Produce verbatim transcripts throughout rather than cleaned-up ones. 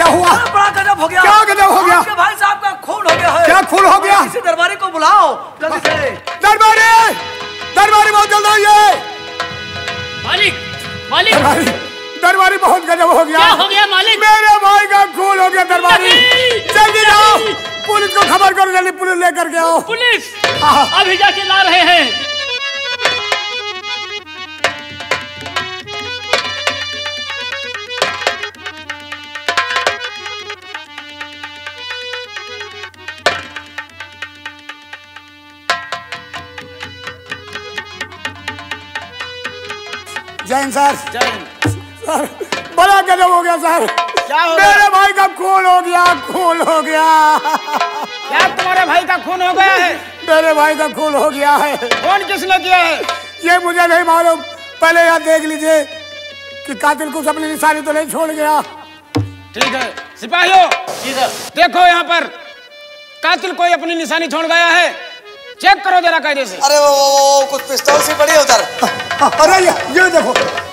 क्या हुआ? बड़ा गजब हो गया। क्या गजब हो गया? आपके भाई साहब का खून हो गया है। क्या खून हो गया? किसी दरबारी को बुलाओ जल्दी से। दरबारी, दरबारी बहुत जल्द आइए। मालिक, मालिक, दरबारी, दरबारी बहुत गजब हो गया। क्या हो गया मालिक? मेरे भाई का खून हो गया दरबारी। जल्दी जाओ, पुलिस को खबर करो, जल्दी पुलिस लेकर के आओ। पुलिस अभी जाके ला रहे हैं। जैन सर, जैन सर बड़ा गजब हो गया सर। क्या हो मेरे गया? भाई का खून हो गया, खून हो गया। क्या तुम्हारे भाई का खून हो गया है? मेरे भाई का खून हो गया है। खून किसने किया है? ये मुझे नहीं मालूम। पहले यहाँ देख लीजिए कि कातिल कुछ अपनी निशानी तो नहीं छोड़ गया। ठीक है सिपाहियों, देखो यहाँ पर कातिल कोई अपनी निशानी छोड़ गया है। चेक करो जरा कायदे से। अरे वो, वो, वो कुछ पिस्तौल सी पड़ी है उधर। अरे ये, ये देखो।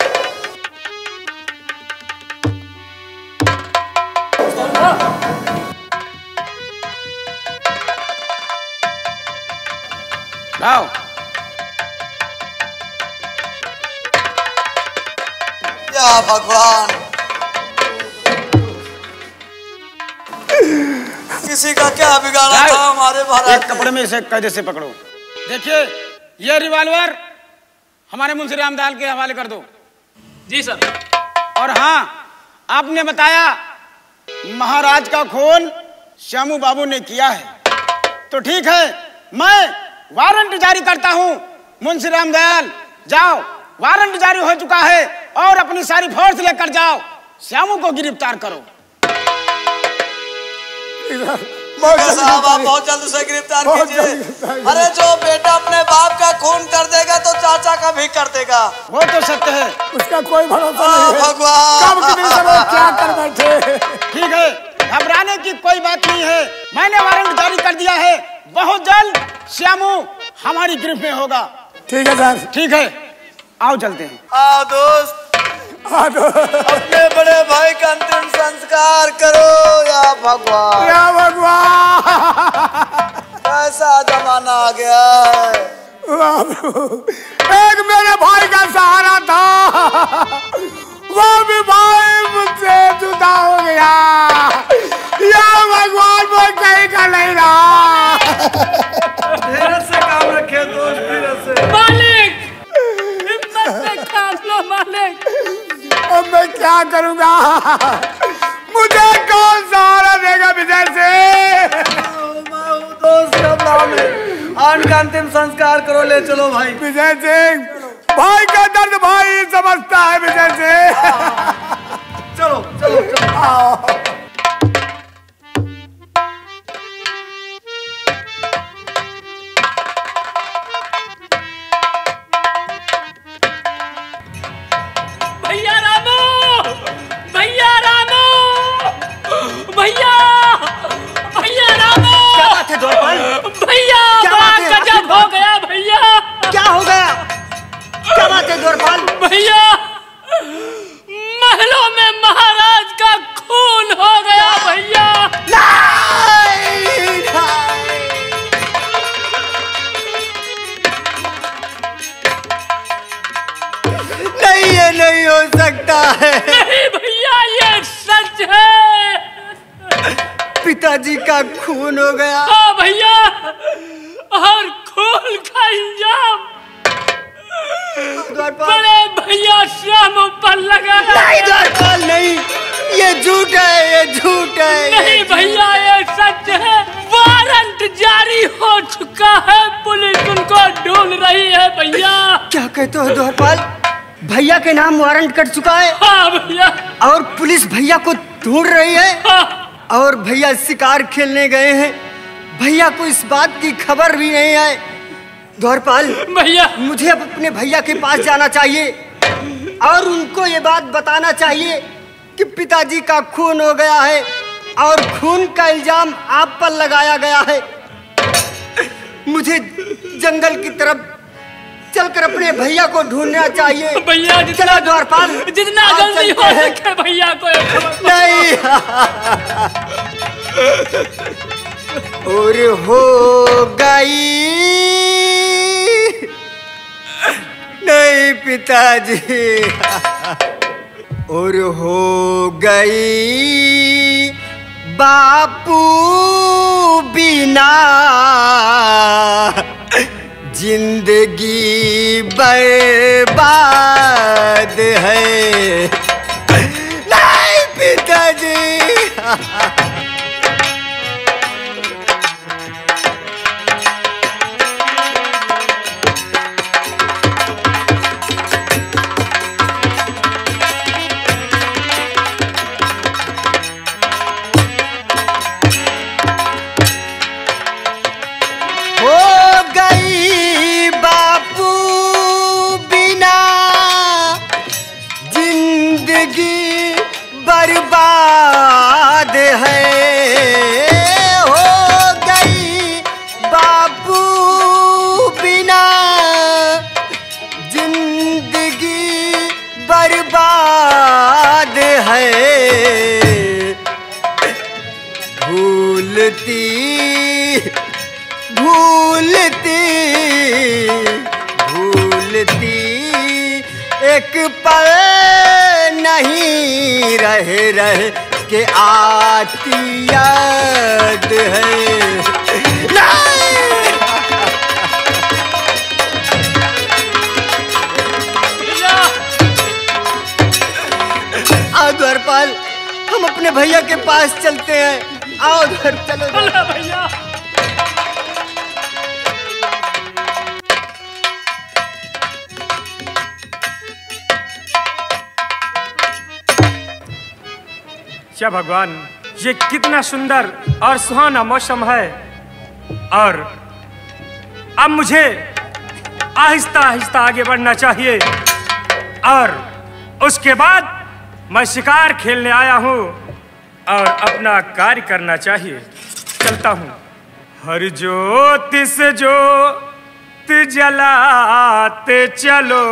लाओ। या भगवान, किसी का क्या बिगाड़ा था हमारे महाराज। एक कपड़े में इसे कायदे से पकड़ो। देखिए ये रिवॉल्वर हमारे मुंशी रामदाल के हवाले कर दो। जी सर। और हाँ, आपने बताया महाराज का खून श्यामू बाबू ने किया है, तो ठीक है, मैं वारंट जारी करता हूँ। मुंशी रामदयाल जाओ, वारंट जारी हो चुका है और अपनी सारी फोर्स लेकर जाओ, श्यामू को गिरफ्तार करो। साहब आप बहुत जल्द उसे गिरफ्तार कीजिए। अरे जो बेटा अपने बाप का खून कर देगा तो चाचा का भी कर देगा। वो तो सत्य है, उसका कोई भरोसा नहीं है। भगवान, कब कितने समय क्या कर बैठे। ठीक है, घबराने की कोई बात नहीं है। मैंने वारंट जारी कर दिया है, बहुत जल्द श्यामू हमारी गिरफ्त में होगा। ठीक है सर। ठीक है, आओ चलते हैं। आ दोस्त, हाँ तो अपने बड़े भाई का अंतिम संस्कार करो। या भगवान, या भगवान, कैसा जमाना आ गया है। एक मेरे भाई का सहारा था, वो भी भाई मुझसे जुदा हो गया। या भगवान, वो कहीं का नहीं रहा। धीरज से काम रखे दोस्त, धीरज से। मालिक, हिम्मत से काम लो मालिक। अब मैं क्या करूंगा? मुझे कौन सहारा देगा विजय से? दोस्त घबराओ नहीं, आन का अंतिम संस्कार करो, ले चलो भाई। विजय सिंह, भाई का दर्द भाई समझता है विजय सिंह। चलो चलो चलो। आओ। भैया रामू, भैया रामू, भैया, भैया रामू। क्या बात है द्वारपाल? भैया बड़ा गजब हो गया भैया। क्या हो गया? क्या बात है द्वारपाल? भैया महलों में महाराज का खून हो गया भैया। नहीं, नहीं, ये नहीं हो सकता है। नहीं भैया, ये सच है। पिताजी का खून हो गया। हाँ भैया, और खून का इल्जाम बड़े भैया श्याम पर लगा है। नहीं द्वारपाल, नहीं, ये झूठ है, ये झूठ है। नहीं भैया, ये सच है। वारंट जारी हो चुका है, पुलिस उनको ढूंढ रही है भैया। क्या कहते हो द्वारपाल? भैया के नाम वारंट कट चुका है? हाँ भैया। और पुलिस भैया को ढूंढ रही है? हाँ। और भैया शिकार खेलने गए हैं, भैया को इस बात की खबर भी नहीं है। द्वारपाल भैया, मुझे अब अपने भैया के पास जाना चाहिए और उनको ये बात बताना चाहिए कि पिताजी का खून हो गया है और खून का इल्जाम आप पर लगाया गया है। मुझे जंगल की तरफ चल कर अपने भैया को ढूंढना चाहिए। भैया चलो द्वारपाल, जितना जल्दी हो सके भैया को नहीं। और हो गई नहीं पिताजी, और हो गई बापू बिना जिंदगी बर्बाद है। नहीं पिताजी। बर्बाद है, हो गई बापू बिना जिंदगी बर्बाद है। भूलती भूलती भूलती एक पल नहीं रहे रहे के आती याद है। आओ द्वारपाल, हम अपने भैया के पास चलते हैं। आओ घर चलो भैया। क्या भगवान, ये कितना सुंदर और सुहाना मौसम है। और अब मुझे आहिस्ता आहिस्ता आगे बढ़ना चाहिए और उसके बाद मैं शिकार खेलने आया हूँ और अपना कार्य करना चाहिए। चलता हूँ। हर ज्योति से ज्योत जलाते चलो,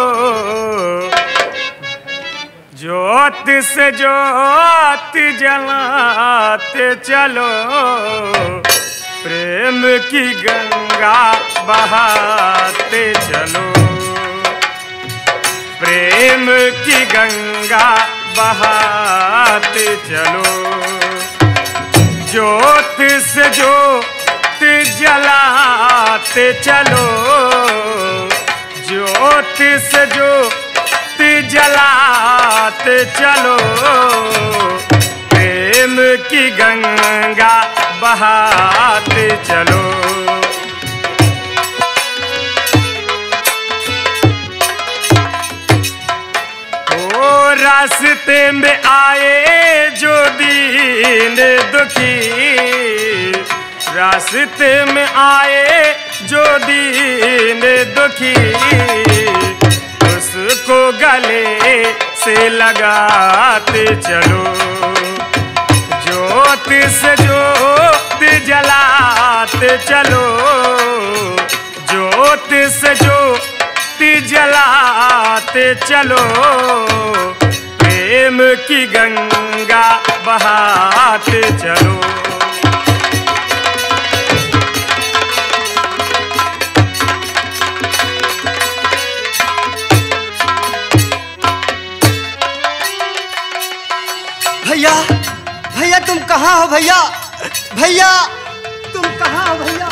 ज्योत से ज्योत जलाते चलो, प्रेम की गंगा बहाते चलो, प्रेम की गंगा बहाते चलो। ज्योत से ज्योत जलाते चलो, ज्योत से ज्योत जलाते चलो, प्रेम की गंगा बहाते चलो। ओ रास्ते में आए जो दीन दुखी, रास्ते में आए जो दीन दुखी, उसको गले से लगाते चलो। ज्योत से ज्योत जलाते चलो, ज्योत से ज्योत जलाते चलो, प्रेम की गंगा बहाते चलो। भैया, भैया तुम कहाँ हो भैया? भैया तुम कहाँ हो भैया?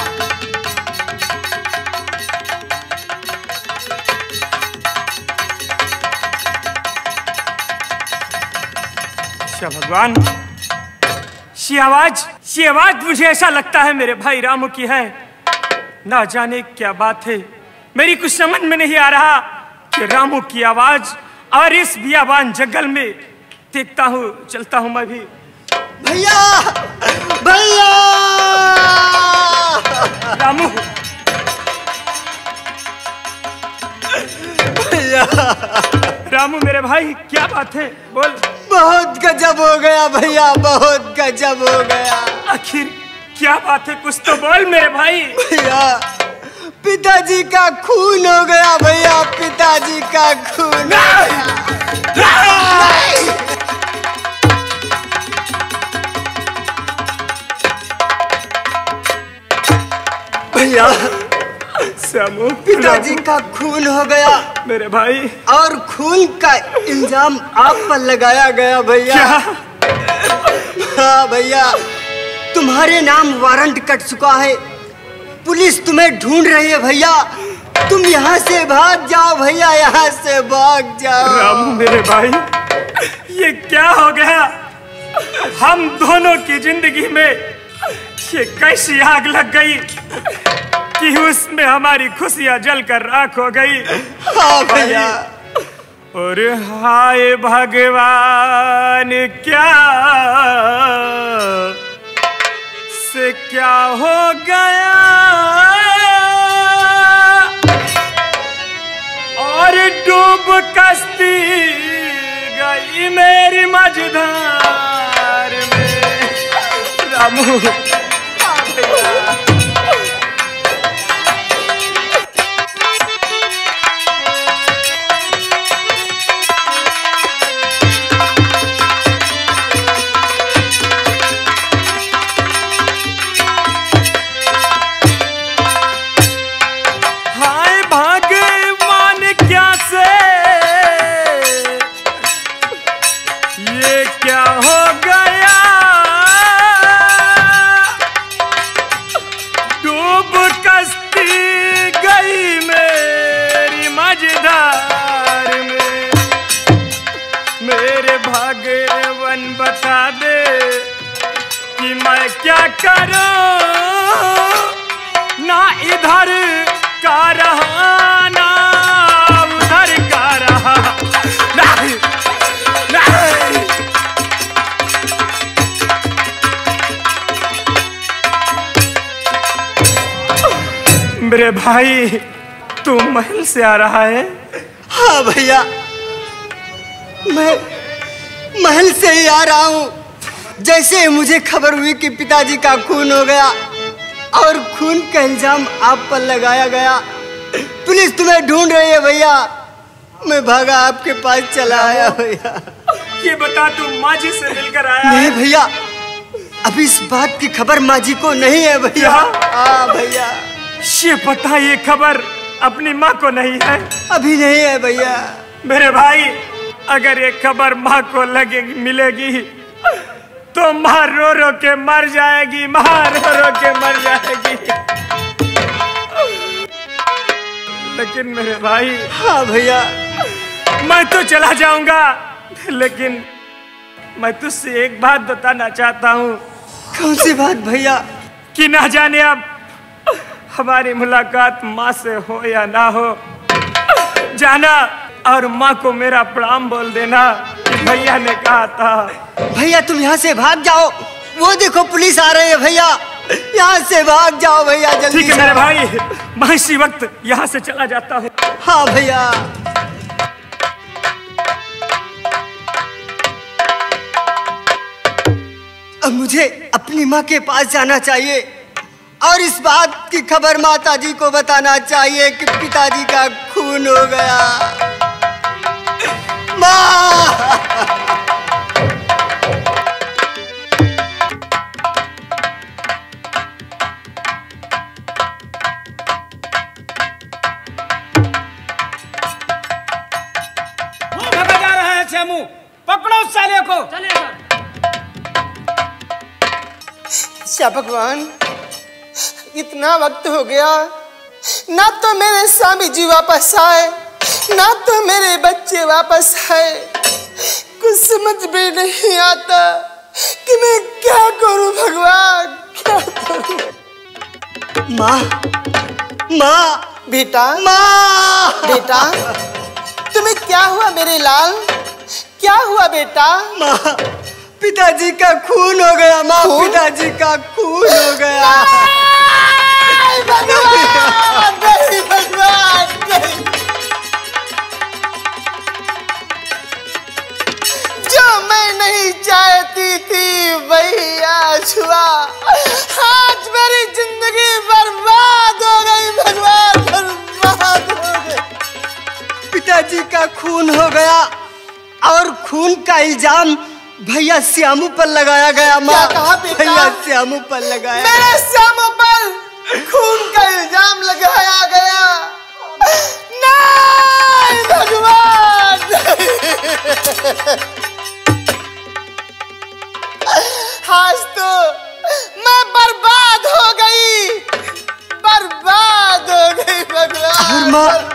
अच्छा भगवान, ये आवाज ये आवाज मुझे ऐसा लगता है मेरे भाई रामू की है। ना जाने क्या बात है, मेरी कुछ समझ में नहीं आ रहा कि रामू की आवाज और इस बियाबान जंगल में। देखता हूँ, चलता हूँ मैं भी। भैया, भैया, रामू, भैया, रामू मेरे भाई, क्या बात है, बोल। बहुत गजब हो गया भैया, बहुत गजब हो गया। आखिर क्या बात है, कुछ तो बोल मेरे भाई। भैया, पिताजी का खून हो गया भैया, पिताजी का खून। भैया श्यामू, पिताजी का खून हो गया मेरे भाई, और खून का इल्जाम आप पर लगाया गया भैया। हाँ भैया, तुम्हारे नाम वारंट कट चुका है, पुलिस तुम्हें ढूंढ रही है भैया। तुम यहाँ से भाग जाओ भैया, यहाँ से भाग जाओ। रामू मेरे भाई, ये क्या हो गया? हम दोनों की जिंदगी में ये कैसी आग लग गई कि उसमें हमारी खुशियां जलकर राख हो गई। हाँ भैया। और हाय भगवान, क्या से क्या हो गया, और डूब कश्ती गई मेरी मझधार में। रामू बता दे कि मैं क्या करूं, ना इधर का रहा ना उधर का रहा। नहीं, नहीं। मेरे भाई, तू महल से आ रहा है? हाँ भैया, मैं महल से ही आ रहा हूँ। जैसे मुझे खबर हुई कि पिताजी का खून हो गया और खून का इल्जाम आप पर लगाया गया, पुलिस तुम्हें ढूंढ रही है भैया, मैं भागा आपके पास चला आया भैया। ये बता, तू माँ जी से मिलकर आया? नहीं भैया, अभी इस बात की खबर माँ जी को नहीं है भैया। हाँ भैया। ये पता, ये खबर अपनी माँ को नहीं है? अभी नहीं है भैया। मेरे भाई, अगर ये खबर माँ को लगेगी मिलेगी तो माँ रो रो के मर जाएगी, माँ रो रो के मर जाएगी। लेकिन मेरे भाई। हाँ भैया। मैं तो चला जाऊंगा, लेकिन मैं तुझसे एक बात बताना चाहता हूँ। कौन सी बात भैया? कि ना जाने अब हमारी मुलाकात माँ से हो या ना हो, जाना और माँ को मेरा प्रणाम बोल देना कि भैया ने कहा था। भैया तुम यहाँ से भाग जाओ, वो देखो पुलिस आ रही है भैया, यहाँ से भाग जाओ भैया जल्दी। ठीक है मेरे भाई, मैं इसी वक्त यहाँ से चला जाता हूँ। हाँ भैया। अब मुझे अपनी माँ के पास जाना चाहिए और इस बात की खबर माता जी को बताना चाहिए कि पिताजी का खून हो गया। माँ! वो भगा जा रहा है श्यामू, पकड़ो उस साले को। चलिए सर। क्या भगवान, इतना वक्त हो गया, ना तो मेरे स्वामी जी वापस आए, ना तो मेरे बच्चे वापस आए। कुछ समझ में नहीं आता कि मैं क्या करूं भगवान, क्या करूं। माँ, माँ, बेटा, माँ, बेटा, तुम्हें क्या हुआ मेरे लाल, क्या हुआ बेटा? माँ, पिताजी का खून हो गया माँ, पिताजी का खून हो गया। नहीं भगवान, नहीं भगवान, नहीं। जो मैं नहीं चाहती थी वही आज हुआ, आज मेरी जिंदगी बर्बाद हो गई भगवान। पिताजी का खून हो गया और खून का इल्जाम भैया श्यामू पर लगाया गया। माँ, भैया श्यामू पर लगाया, मेरे श्यामू पर खून का इल्जाम लगाया गया। नहीं भगवान, आज तो मैं बर्बाद हो गई, बर्बाद हो गई भगवान।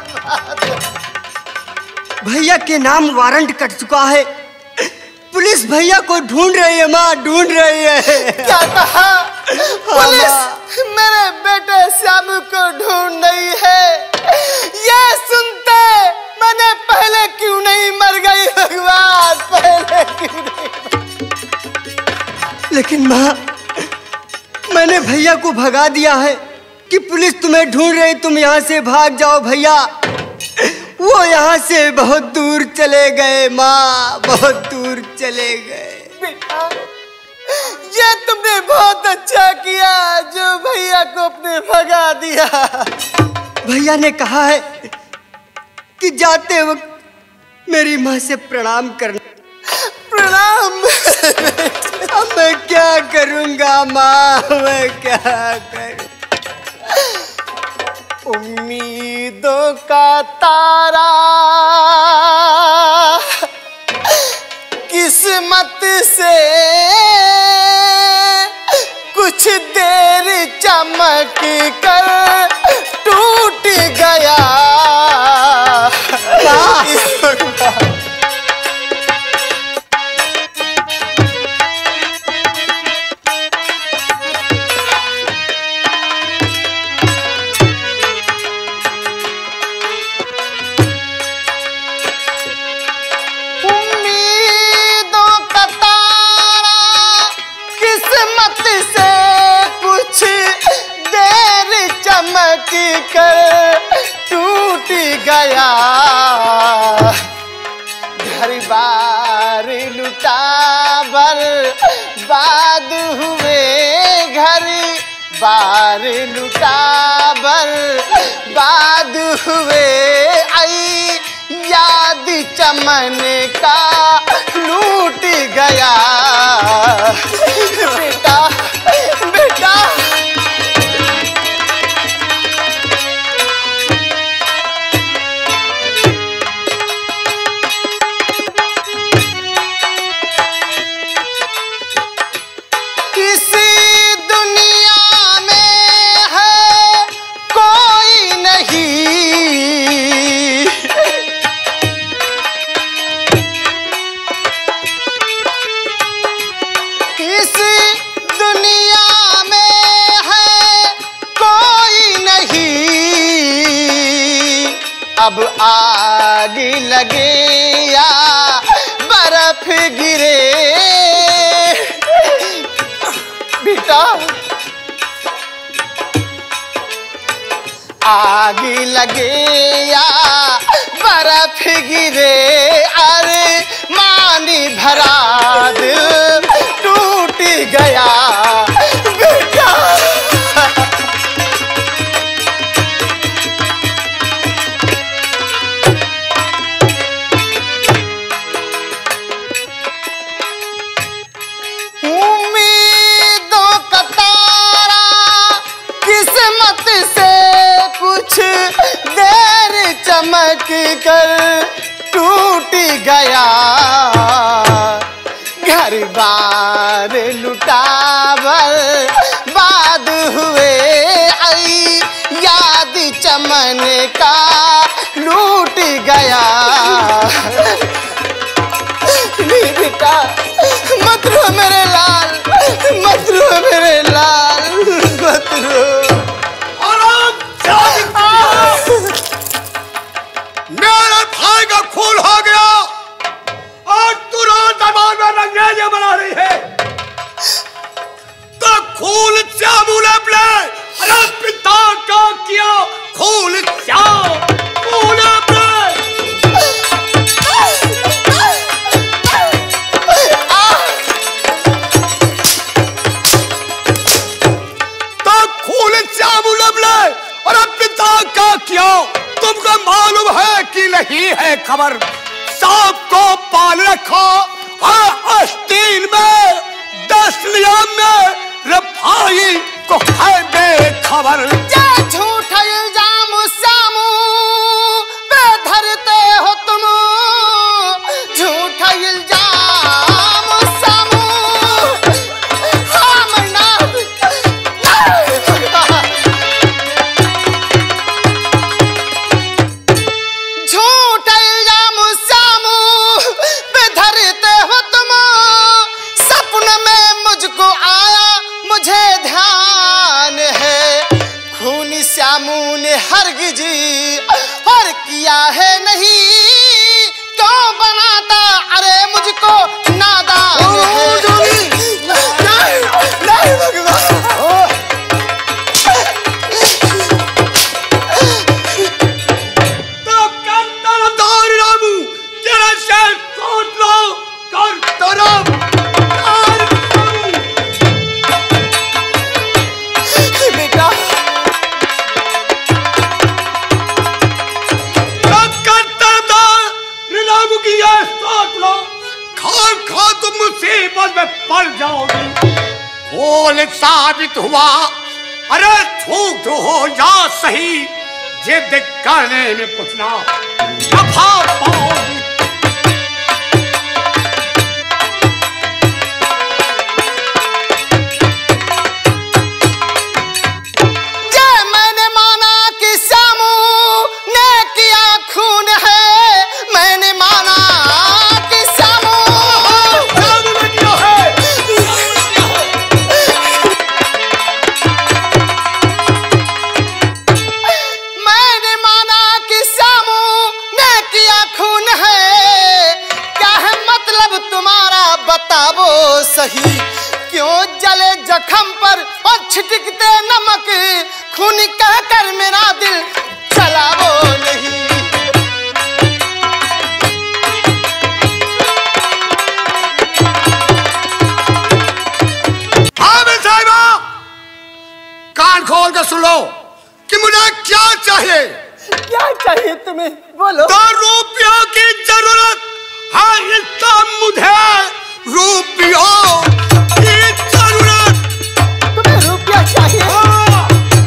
भैया के नाम वारंट कट चुका है, पुलिस भैया को ढूंढ रही है। माँ, ढूंढ रही है। क्या कहा? पुलिस मेरे बेटे श्यामू को ढूंढ रही है। ये सुनते मैंने पहले क्यों नहीं मर गई भगवान, पहले क्यों नहीं? लेकिन माँ, मैंने भैया को भगा दिया है कि पुलिस तुम्हें ढूंढ रही, तुम यहाँ से भाग जाओ। भैया वो यहाँ से बहुत दूर चले गए। माँ, बहुत दूर चले गए। बेटा, ये तुमने बहुत अच्छा किया जो भैया को अपने भगा दिया। भैया ने कहा है कि जाते वक्त मेरी माँ से प्रणाम करना। प्रणाम। अब मैं क्या करूँगा माँ, मैं क्या करूँ? उम्मीदों का तारा किस्मत से कुछ देर चमक कर टूट गया। कर टूट गया। घर बार लुटा बर्बाद हुए, घर बार लुटा बर्बाद हुए। आई याद चमन का लूट गया। बेटा, बेटा, अब आग लगे या बर्फ गिरे। बेटा, आग लगे या बर्फ गिरे। अरे मानी भरा दिल टूट गया। बेटा, चमक कर टूट गया। घर बार लुटा बर्बाद हुए। आई याद चमन का लूट गया। नहीं बेटा, मत रो मेरे लाल, मत रो मेरे लाल, मत रो। मेरे भाई का खून हो गया और तू रोज दरबार में रंगेलियां बना रही है। तो खून श्यामू ने अपने अरे पिता का किया। खून श्यामू ने अपने ही है खबर। सांप को पाल रखो और आस्तीन में, दस नियम में रफाई को है बेखबर। ये झूठा इल्जाम सामू पे धरते हो तुम, झूठा इल्जाम सामू। हाँ मरना झूठा इल्जाम सामू पे धरते हो तुम। सपने में मुझको आया, मुझे ध्यान है, खूनी श्यामू ने हरगिज और किया है नहीं, क्यों बनाता अरे मुझको नादान है। नहीं, नहीं भगवान। तो कर तरफदार रामू, जरा से सोच लो, कर तरफ बेटा खा खा तुम मुसीबत में पड़ जाओगी। खोल साबित हुआ, अरे झूठ हो या सही, जिद करने में कुछ ना नफा पाओगी। जे मैंने माना कि श्यामू ने किया खून है, मैंने माना कि श्यामू ने किया है। मैंने माना कि श्यामू ने किया खून है। क्या है मतलब तुम्हारा बताओ सही, क्यों जले जख्म पर और छिटकते नमक, खून कहकर मेरा दिल चलाओ नहीं। हाँ मैं साहिबा, कान खोल कर सुन लो कि मुझे क्या चाहिए। क्या चाहिए तुम्हें, बोलो। तो रुपयों की जरूरत है, इसका मुझे रुपयों की जरूरत। तुम्हें रुपया चाहिए? हाँ।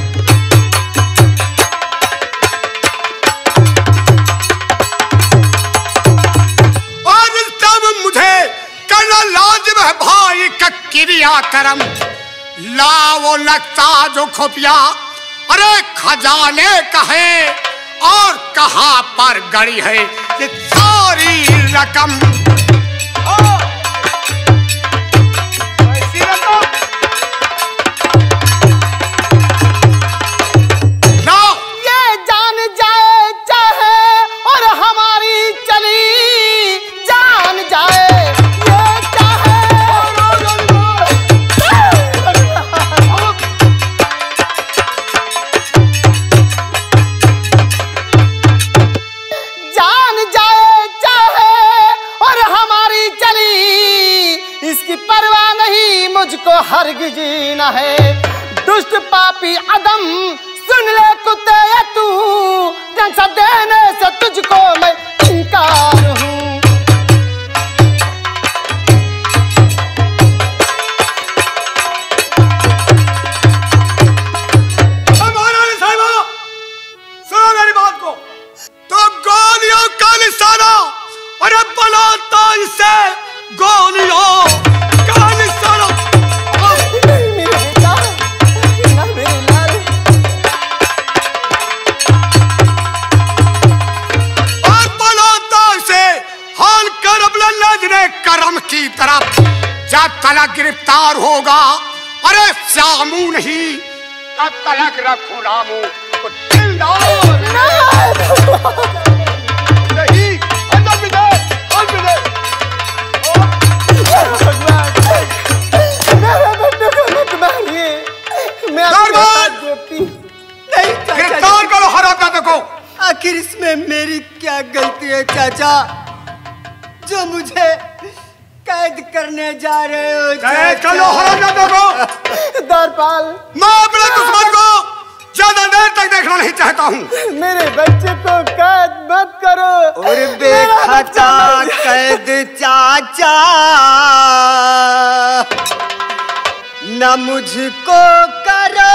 और तब मुझे करना लाजिम है भाई का क्रियाक्रम। लाओ लगता जो खुफिया, अरे खजाने कहे और कहां पर गड़ी है ये सारी रकम। ऐसी रकम लाओ। ये जान जाए चाहे और हमारी चली जान जाए, ये चाहे जान जाए चाहे और हमारी चली, इसकी परवाह नहीं मुझको हरगिज न है। दुष्ट पापी अदम सुन ले कुत्ते ये तू, जंसा देने से तुझको मैं इनकार हूँ। सुनो मेरी बात को, तो गोलियों का निशाना, अरे बनाता इसे गोलियों का निशाना। नहीं मेरे बेटा, ना मेरे लाल। और बनाता इसे हाल कर अपने नजरे करम की तरफ, जब तलक गिरफ्तार होगा, अरे श्यामू नहीं तब तलक रखो रामू को दिलदार। नहीं अंदर भी दे, अंदर भी दे। मेरे बेटे को मत मारिए, मैं आपके हाथ जोड़ती हूँ। नहीं चाचा गिरफ्तार करो हरामजादे को। आखिर इसमें मेरी क्या गलती है चाचा, जो मुझे कैद करने जा रहे हो? कैद कर लो हरामजादे को। दरपाल, मैं अपने दुश्मन को ज्यादा देर तक देखना नहीं नहीं चाहता हूँ। मेरे बच्चे को कैद मत करो। और बेखता कैद चाचा न मुझको करो,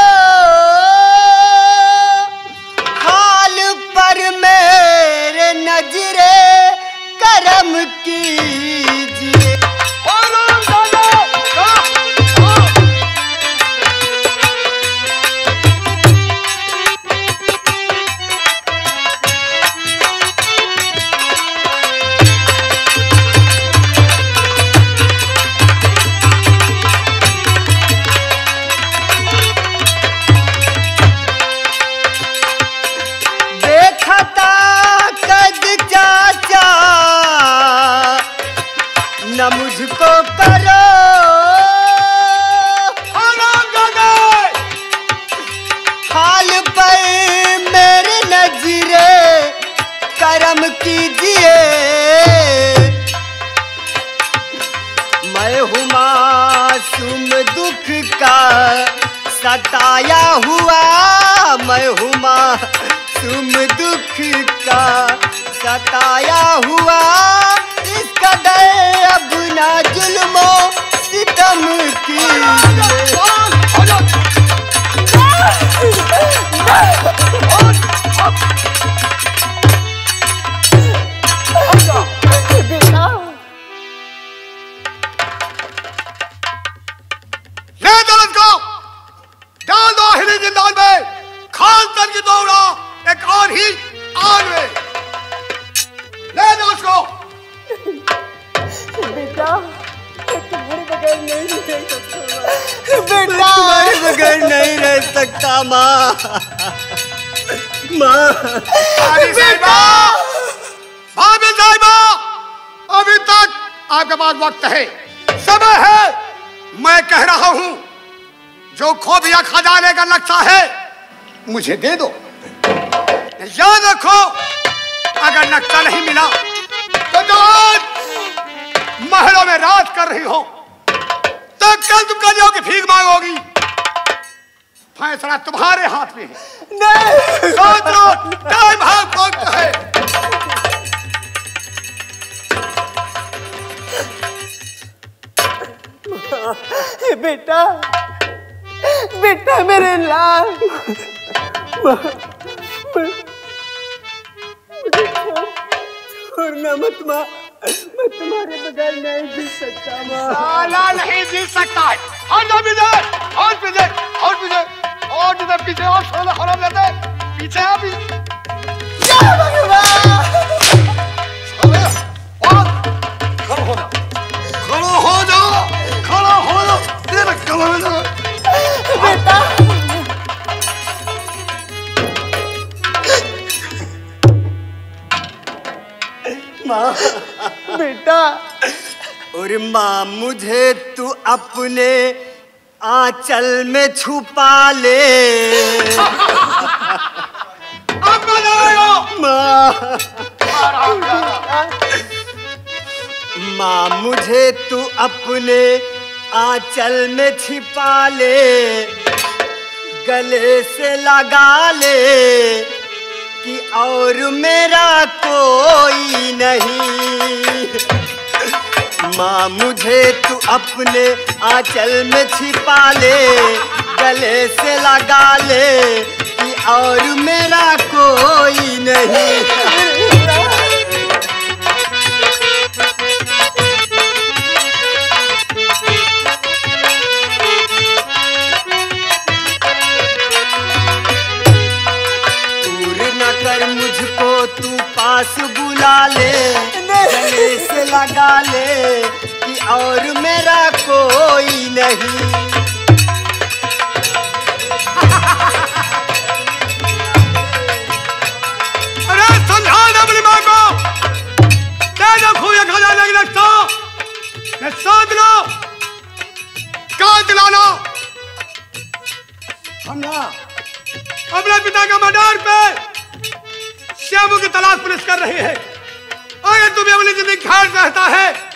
हाल पर मेरे नजरे करम कीजिए। न मुझको करो, हाल पर मेरे नजरे करम कीजिए। मैं हूँ मासूम दुख का सताया हुआ, मैं हूँ मासूम दुख का सताया हुआ, इस कदर अब ना जुल्मो सितम कीजिए। ले दौलत को डाल दो हिली जिंदाल में, खान तन की दौड़ा एक और ही आग में। ले दो उसको। बेटा तुम्हारे बगैर नहीं रह सकता। बेटा तुम्हारे बगैर नहीं रह सकता माँ। माँ बेटा, भाभी साहिबा, अभी तक आपके पास वक्त है, समय है। मैं कह रहा हूं, जो खोबिया खजाने का नक्शा है मुझे दे दो। याद रखो, अगर नक्शा नहीं मिला तो जो आज महलों में राज कर रही हो तो कल तुम कलियों की भीख मांगोगी। फैसला तुम्हारे हाथ में है। नहीं, सोच लो, टाइम हाथ वक्त है। बेटा बेटा मेरे लाल, छोड़ना मत माँ, मैं तुम्हारे बगैर नहीं जी सकता माँ। साला नहीं जी सकता है। और जो पीछे, और पीछे, और पीछे, और पीछे, पीछे और सोलह खराब लेते, पीछे अभी। क्या भगवान! और खड़ो हो जाओ, खड़ो हो जाओ, खड़ो हो जाओ। तेरे कमर में जाओ। बेटा माँ, बेटा और माँ मुझे तू अपने आंचल में छुपा ले। अब बनाओ। माँ माँ मुझे तू अपने आंचल में छिपा ले, गले से लगा ले कि और मेरा कोई नहीं। माँ मुझे तू अपने आंचल में छिपा ले, गले से लगा ले कि और मेरा कोई नहीं। मुझको तू पास बुला ले, गले से लगा ले कि और मेरा कोई नहीं। अरे समझा ना अपनी माँ को, क्या ना खोया खजाने की रखता, मैं साथ लो, कहाँ दिलाना। हम ना अपने पिता का मर्डर पे श्यामू की तलाश पुलिस कर रही है। अगर तुम्हें अपनी जिंदगी ख्याल रहता है